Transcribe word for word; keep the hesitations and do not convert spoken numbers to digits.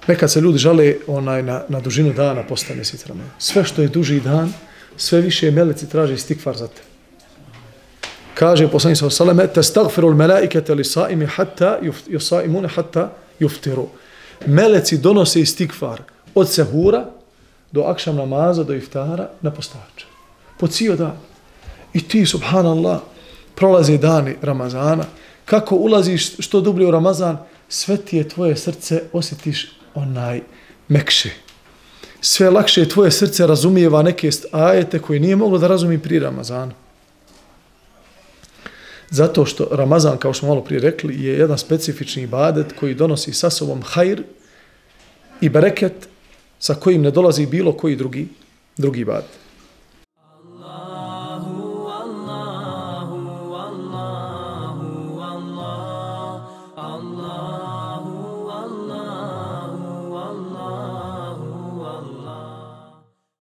Nekad se ljudi žale onaj, na, na dužinu dana posle mjesec Ramazan. Sve što je duži dan, sve više meleci traže istikfar za te. Kaže poslanik sallallahu alejhi ve sellem: "Tastagfirul malaikata lisaimi hatta yusaimuna hatta yuftiru." Meleci donose istikfar od sehura do akšam namaza, do iftara na postače. Po cijel dan. I ti, subhanallah, prolaze dani Ramazana. Kako ulaziš što dublje u Ramazan, sve ti je tvoje srce, osjetiš onaj mekše. Sve lakše tvoje srce razumijeva neke ajete koje nije moglo da razumi prije Ramazana. Zato što Ramazan, kao što malo prije rekli, je jedan specifični ibadet koji donosi sa sobom hajr i bereket sa kojim ne dolazi bilo koji drugi, drugi ibadet.